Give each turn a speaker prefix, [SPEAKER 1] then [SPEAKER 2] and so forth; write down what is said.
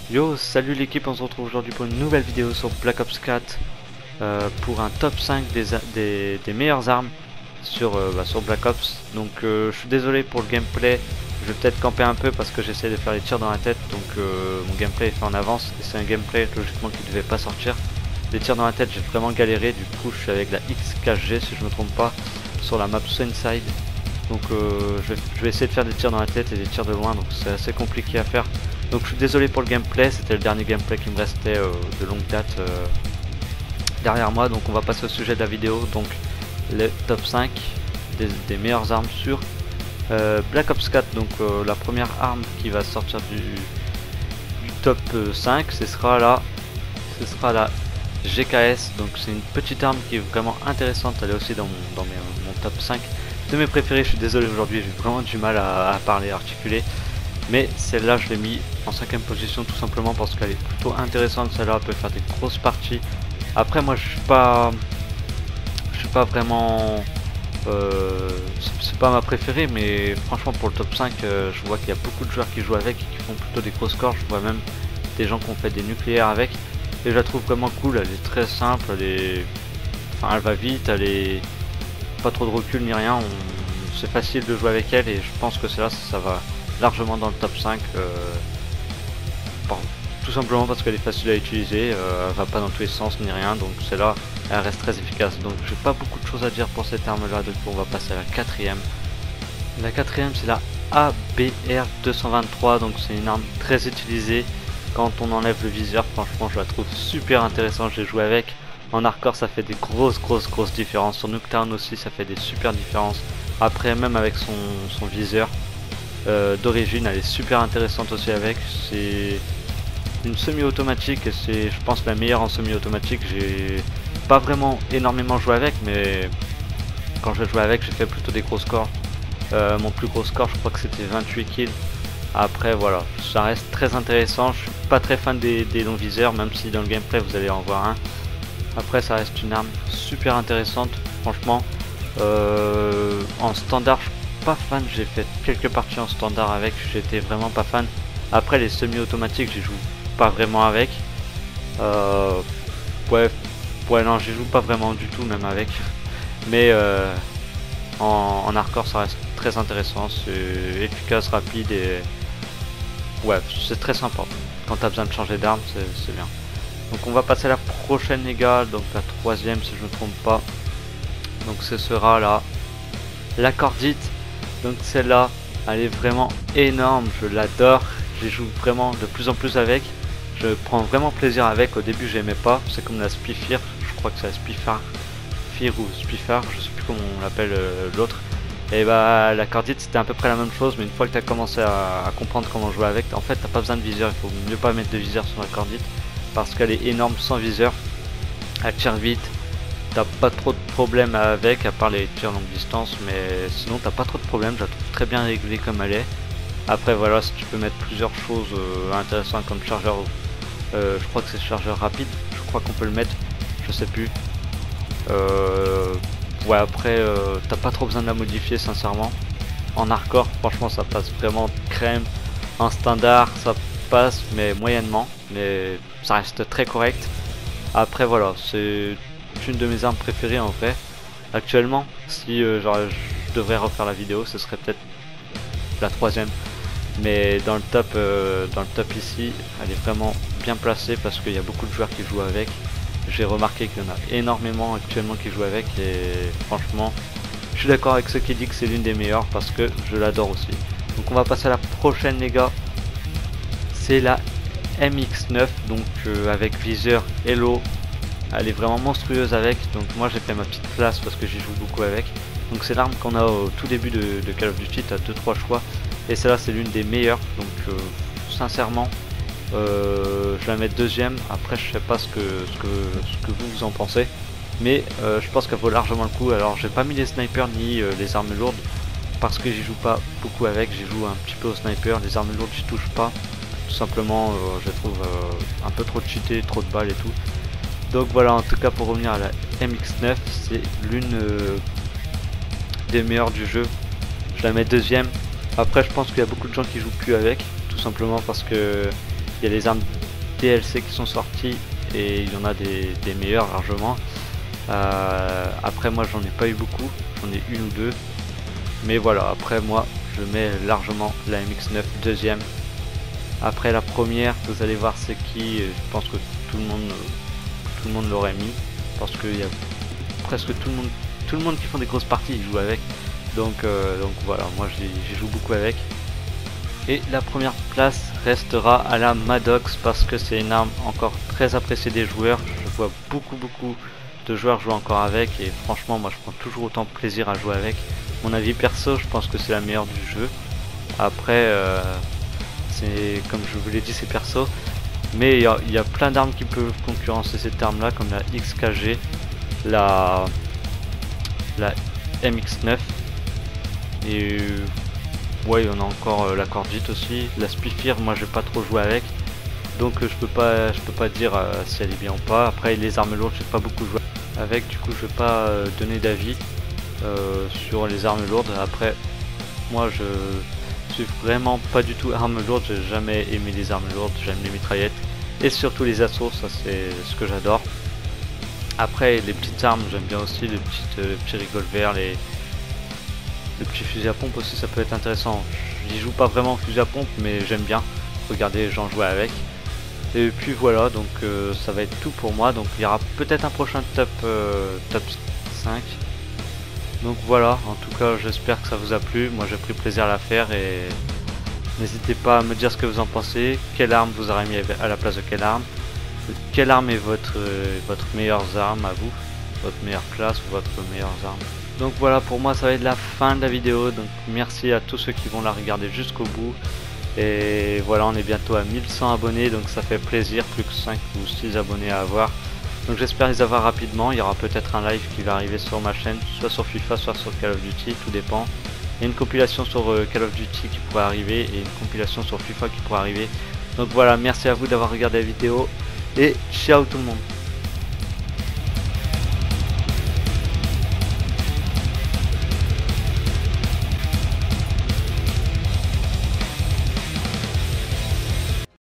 [SPEAKER 1] Yo, salut l'équipe, on se retrouve aujourd'hui pour une nouvelle vidéo sur Black Ops 4 pour un top 5 des meilleures armes sur Black Ops. Donc je suis désolé pour le gameplay, je vais peut-être camper un peu parce que j'essaie de faire les tirs dans la tête, donc mon gameplay est fait en avance et c'est un gameplay logiquement qui ne devait pas sortir. Les tirs dans la tête j'ai vraiment galéré, du coup je suis avec la X4G si je me trompe pas sur la map Sunside. Donc je vais essayer de faire des tirs dans la tête et des tirs de loin, donc c'est assez compliqué à faire. Donc je suis désolé pour le gameplay, c'était le dernier gameplay qui me restait de longue date derrière moi. Donc on va passer au sujet de la vidéo, donc le top 5 des meilleures armes sur Black Ops 4. Donc la première arme qui va sortir du top 5, ce sera la GKS. Donc c'est une petite arme qui est vraiment intéressante, elle est aussi dans mon top 5 de mes préférés. Je suis désolé aujourd'hui, j'ai vraiment du mal à parler, à articuler. Mais celle-là je l'ai mis en 5ème position tout simplement parce qu'elle est plutôt intéressante. Celle-là peut faire des grosses parties. Après moi je suis pas vraiment c'est pas ma préférée, mais franchement pour le top 5 je vois qu'il y a beaucoup de joueurs qui jouent avec et qui font plutôt des gros scores. Je vois même des gens qui ont fait des nucléaires avec et je la trouve vraiment cool. Elle est très simple, elle va vite, elle est pas trop de recul ni rien, c'est facile de jouer avec elle et je pense que celle-là ça va largement dans le top 5 tout simplement parce qu'elle est facile à utiliser, elle va pas dans tous les sens ni rien, donc celle-là elle reste très efficace. Donc j'ai pas beaucoup de choses à dire pour cette arme là, donc on va passer à la quatrième. La quatrième c'est la ABR 223, donc c'est une arme très utilisée quand on enlève le viseur. Franchement je la trouve super intéressante, j'ai joué avec en hardcore, ça fait des grosses différences, sur Nuketown aussi ça fait des super différences. Après même avec son viseur d'origine, elle est super intéressante aussi avec. C'est une semi-automatique et c'est je pense la meilleure en semi-automatique. J'ai pas vraiment énormément joué avec, mais quand j'ai joué avec j'ai fait plutôt des gros scores. Mon plus gros score je crois que c'était 28 kills. Après voilà, ça reste très intéressant. Je suis pas très fan des longs viseurs, même si dans le gameplay vous allez en voir un. Après ça reste une arme super intéressante franchement. En standard je suis pas fan, j'ai fait quelques parties en standard avec, j'étais vraiment pas fan. Après les semi-automatiques j'y joue pas vraiment avec. Ouais non, j'y joue pas vraiment du tout même avec. Mais en hardcore ça reste très intéressant, c'est efficace, rapide et ouais c'est très sympa. Quand t'as besoin de changer d'arme c'est bien. Donc on va passer à la prochaine les gars, donc la troisième si je me trompe pas. Donc ce sera la cordite. Donc celle-là elle est vraiment énorme, je l'adore, j'y joue vraiment de plus en plus avec. Je prends vraiment plaisir avec, au début j'aimais pas, c'est comme la Spifir, je crois que c'est la Spifar ou Spifar, je sais plus comment on l'appelle l'autre. Et bah la cordite c'était à peu près la même chose, mais une fois que tu as commencé à comprendre comment jouer avec, en fait t'as pas besoin de viseur, il faut mieux pas mettre de viseur sur la cordite parce qu'elle est énorme sans viseur, elle tire vite. T'as pas trop de problèmes avec, à part les tirs longue distance, mais sinon t'as pas trop de problèmes, je la trouve très bien réglée comme elle est. Après voilà, si tu peux mettre plusieurs choses intéressantes comme chargeur, je crois que c'est chargeur rapide, je crois qu'on peut le mettre, je sais plus. Ouais après t'as pas trop besoin de la modifier sincèrement. En hardcore franchement ça passe vraiment crème, en standard ça passe mais moyennement, mais ça reste très correct. Après voilà, c'est une de mes armes préférées en vrai. Actuellement, si genre, je devrais refaire la vidéo, ce serait peut-être la troisième. Mais dans le top ici, elle est vraiment bien placée parce qu'il y a beaucoup de joueurs qui jouent avec. J'ai remarqué qu'il y en a énormément actuellement qui jouent avec et franchement, je suis d'accord avec ceux qui disent que c'est l'une des meilleures parce que je l'adore aussi. Donc on va passer à la prochaine les gars. C'est la MX9, donc avec viseur Hello. Elle est vraiment monstrueuse avec, donc moi j'ai fait ma petite place parce que j'y joue beaucoup avec. Donc c'est l'arme qu'on a au tout début de Call of Duty, t'as 2-3 choix et celle-là c'est l'une des meilleures, donc sincèrement je la mets deuxième. Après je sais pas ce que vous en pensez, mais je pense qu'elle vaut largement le coup. Alors j'ai pas mis les snipers ni les armes lourdes parce que j'y joue pas beaucoup avec, j'y joue un petit peu au sniper, les armes lourdes j'y touche pas, tout simplement je les trouve un peu trop cheaté, trop de balles et tout. Donc voilà, en tout cas pour revenir à la MX9, c'est l'une des meilleures du jeu. Je la mets deuxième. Après je pense qu'il y a beaucoup de gens qui jouent plus avec, tout simplement parce que Il y a les armes DLC qui sont sorties et il y en a des meilleures largement. Après moi j'en ai pas eu beaucoup, j'en ai une ou deux. Mais voilà, après moi je mets largement la MX9 deuxième. Après la première, vous allez voir c'est qui, je pense que tout le monde l'aurait mis. Parce qu'il y a presque tout le monde qui font des grosses parties, ils jouent avec. Donc voilà, moi j'y joue beaucoup avec. Et la première place restera à la Maddox parce que c'est une arme encore très appréciée des joueurs. Je vois beaucoup de joueurs jouer encore avec et franchement moi je prends toujours autant de plaisir à jouer avec. Mon avis perso, je pense que c'est la meilleure du jeu. Après c'est comme je vous l'ai dit, c'est perso. Mais il y a plein d'armes qui peuvent concurrencer cette arme là, comme la XKG, la MX9 et ouais, on a encore la Cordite aussi, la Spifir. Moi j'ai pas trop joué avec, donc je peux pas dire si elle est bien ou pas. Après les armes lourdes, j'ai pas beaucoup joué avec, du coup je vais pas donner d'avis sur les armes lourdes. Après moi je suis vraiment pas du tout armes lourdes, j'ai jamais aimé les armes lourdes, j'aime les mitraillettes et surtout les assauts, ça c'est ce que j'adore. Après les petites armes j'aime bien aussi, les petits revolvers, les petits fusils à pompe aussi, ça peut être intéressant. J'y joue pas vraiment au fusil à pompe mais j'aime bien regarder les gens jouer avec. Et puis voilà, donc ça va être tout pour moi, donc il y aura peut-être un prochain top 5. Donc voilà, en tout cas j'espère que ça vous a plu, moi j'ai pris plaisir à la faire et n'hésitez pas à me dire ce que vous en pensez, quelle arme vous aurez mis à la place de quelle arme est votre meilleure arme à vous, votre meilleure classe ou votre meilleure arme. Donc voilà, pour moi ça va être la fin de la vidéo, donc merci à tous ceux qui vont la regarder jusqu'au bout. Et voilà, on est bientôt à 1100 abonnés, donc ça fait plaisir, plus que 5 ou 6 abonnés à avoir. Donc j'espère les avoir rapidement, il y aura peut-être un live qui va arriver sur ma chaîne, soit sur FIFA, soit sur Call of Duty, tout dépend. Il y a une compilation sur Call of Duty qui pourrait arriver et une compilation sur FIFA qui pourrait arriver. Donc voilà, merci à vous d'avoir regardé la vidéo et ciao tout le monde.